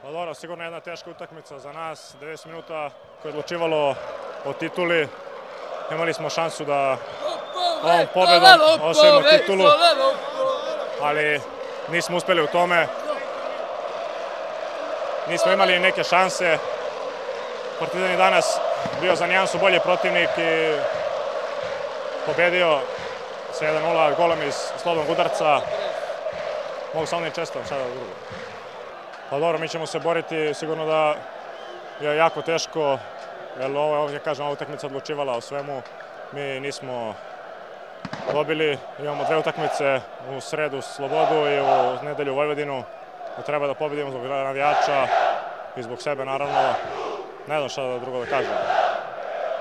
Pa dobro, sigurno jedna teška utakmica za nas, 90 minuta koje je odlučivalo o tituli. Imali smo šansu da ovom pobedom osvojimo titulu, ali nismo uspeli u tome. Nismo imali neke šanse. Partizan je danas bio za nijansu bolji protivnik i pobedio sa 1-0 golom iz slobodnog udarca. Mogu samo da im čestitam sada drugo. Pa dobro, mi ćemo se boriti, sigurno da je jako teško, jer ovo, ja kažem, ova utakmica odlučivala o svemu. Mi nismo dobili, imamo dve utakmice, u sredu Slobodu i u nedelju Vojvodinu. Treba da pobedimo zbog navijača i zbog sebe, naravno. Ne znam šta drugo da kažem.